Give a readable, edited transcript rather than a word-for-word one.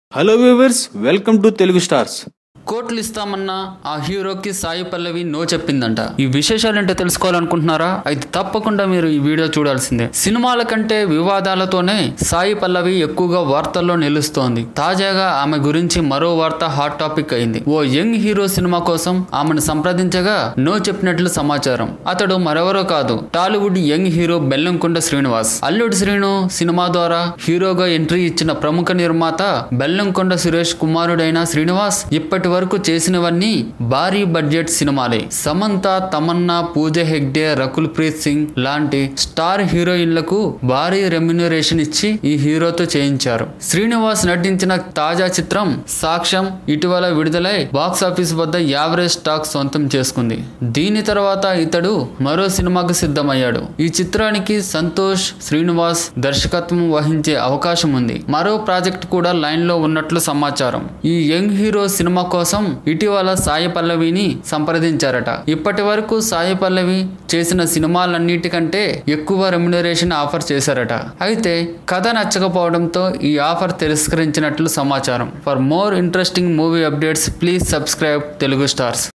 Hello viewers, welcome to Telugu stars. కోట్లు ఇస్తామన్నా ఆ హీరోకి సాయి పల్లవి నో చెప్పిందంట. ఈ విశేషాలేంటో తెలుసుకోవాలనుకుంటున్నారా? అయితే తప్పకుండా మీరు ఈ వీడియో చూడాల్సిందే. సినిమాల కంటే వివాదాలతోనే సాయి పల్లవి ఎక్కువగా వార్తల్లో నిలుస్తోంది. తాజాగా ఆమె గురించి మరో వార్త హాట్ టాపిక్ అయింది. ఓ యంగ్ హీరో సినిమా కోసం ఆమెను సంప్రదించగా నో చెప్పినట్లు సమాచారం. అతడు మరెవరో కాదు, Tollywood young hero Bellamkonda Srinivas. Alludu Srinu cinema ద్వారా హీరోగా ఎంట్రీ ఇచ్చిన ప్రముఖ నిర్మాత బెల్లంకొండ సురేష్ కుమారుడైన శ్రీనివాస్ ఇప్పటి వరకు చేసినవన్నీ భారీ బడ్జెట్ సినిమాలే. సమంత, తమన్నా, పూజ హెగ్డే, రకుల్ ప్రీత్ సింగ్ లాంటి స్టార్ హీరోయిన్లకు భారీ రెమ్యునరేషన్ ఇచ్చి ఈ హీరోతో చేయించారు. శ్రీనివాస్ నటించిన తాజా చిత్రం సాక్ష్యం ఇటీవల విడుదలై బాక్సాఫీస్ వద్ద యావరేజ్ టాక్ సొంతం చేసుకుంది. దీని తర్వాత ఇతడు మరో సినిమాకు సిద్ధమయ్యాడు. ఈ చిత్రానికి సంతోష్ శ్రీనివాస్ దర్శకత్వం వహించే అవకాశం ఉంది. మరో ప్రాజెక్ట్ కూడా లైన్ లో ఉన్నట్లు సమాచారం. ఈ యంగ్ హీరో సినిమా కోసం ఇటీవల సాయి పల్లవిని సంప్రదించారట. ఇప్పటి వరకు సాయి పల్లవి చేసిన సినిమాలన్నిటికంటే ఎక్కువ రెమ్యునరేషన్ ఆఫర్ చేశారట. అయితే కథ నచ్చకపోవడంతో ఈ ఆఫర్ తిరస్కరించినట్లు సమాచారం. For more interesting movie updates please subscribe Telugu stars.